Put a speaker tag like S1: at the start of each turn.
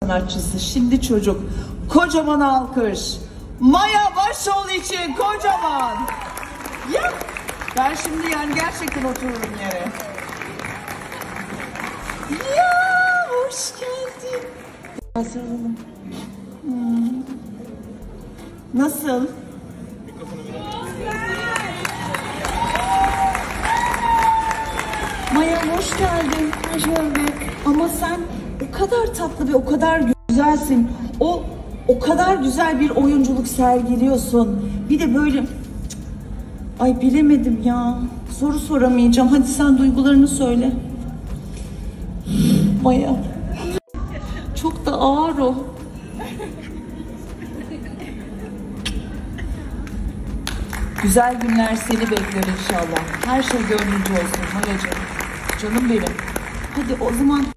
S1: sanatçısı, şimdi çocuk. Kocaman alkış. Maya Başoğlu için kocaman. Ya ben şimdi yani gerçekten otururum yere. Ya hoş geldin. Hazırlanalım. Nasıl? Maya hoş geldin. Hoş bulduk. Ama sen o kadar tatlı ve o kadar güzelsin. O kadar güzel bir oyunculuk sergiliyorsun. Bir de böyle... Ay bilemedim ya. Soru soramayacağım. Hadi sen duygularını söyle. Maya. Çok da ağır o. Güzel günler seni bekler inşallah. Her şey gönlünce olsun Mayacığım. Canım benim. Hadi o zaman